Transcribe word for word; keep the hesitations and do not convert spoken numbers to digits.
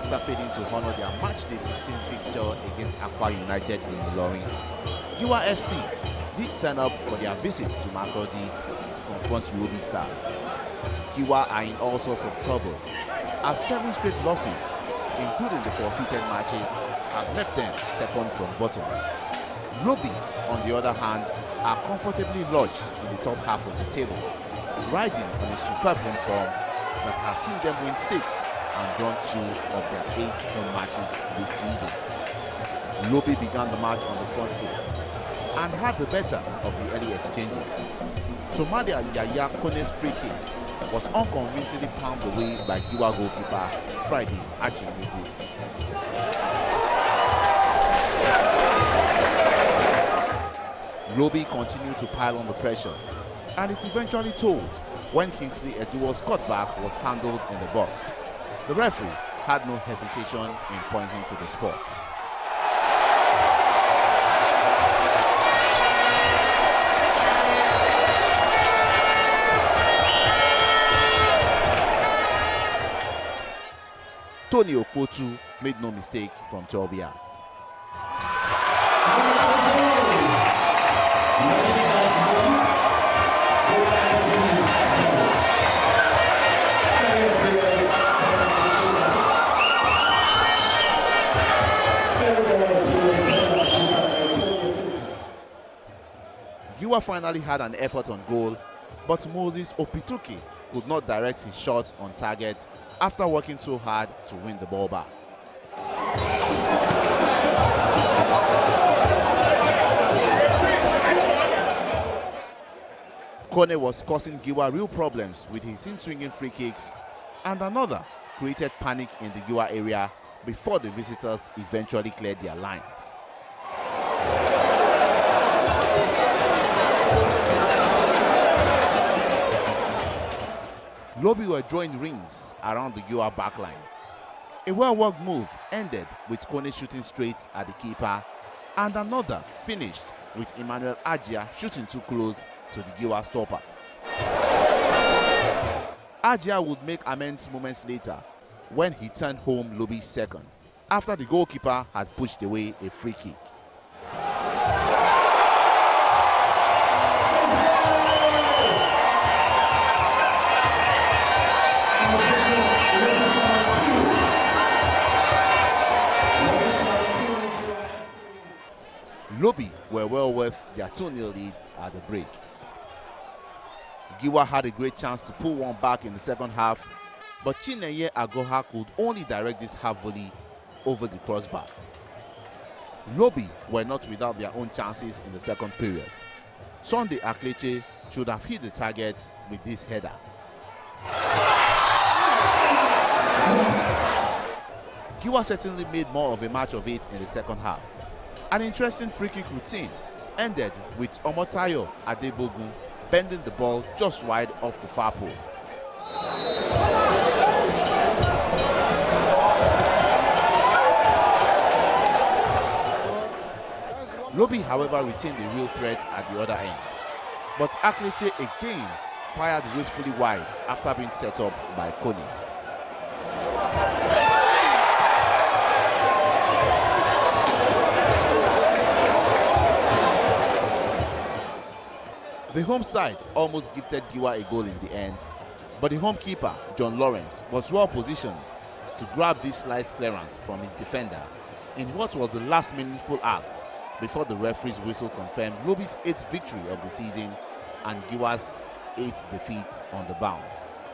after failing to honor their matchday sixteen fixture against Akwa United in Ilorin. Giwa F C did turn up for their visit to Makurdi to confront Lobi Stars. Giwa are in all sorts of trouble as seven straight losses, including the forfeited matches, have left them second from bottom. Lobi, on the other hand, are comfortably lodged in the top half of the table, riding on a superb home form that has seen them win six and drawn two of their eight home matches this season. Lobi began the match on the front foot and had the better of the early exchanges. Somalia Yaya Kone's free kick was unconvincingly palmed away by Giwa goalkeeper Friday Achimugu. Lobi continued to pile on the pressure, and it eventually told when Kingsley Eduo's cutback was handled in the box. The referee had no hesitation in pointing to the spot. Tony Okotu made no mistake from twelve yards. Giwa finally had an effort on goal, but Moses Opituki could not direct his shot on target after working so hard to win the ball back. Kone was causing Giwa real problems with his in-swinging free kicks, and another created panic in the Giwa area before the visitors eventually cleared their lines. Lobi were drawing rings around the Giwa backline. A well-worked move ended with Kone shooting straight at the keeper, and another finished with Emmanuel Ajia shooting too close to the Giwa stopper. Ajia would make amends moments later when he turned home Lobi's second, after the goalkeeper had pushed away a free kick. Lobi were well worth their two nil lead at the break. Giwa had a great chance to pull one back in the second half, but Chinenye Agoha could only direct this half volley over the crossbar. Lobi were not without their own chances in the second period. Sunday Akleche should have hit the target with this header. Giwa certainly made more of a match of it in the second half. An interesting free kick routine ended with Omotayo Adebogun bending the ball just wide off the far post. Lobi, however, retained the real threat at the other end, but Akleche again fired wastefully wide after being set up by Kone. The home side almost gifted Giwa a goal in the end, but the home keeper, John Lawrence, was well positioned to grab this slice clearance from his defender in what was the last meaningful act before the referee's whistle confirmed Lobi's eighth victory of the season and Giwa's eighth defeat on the bounce.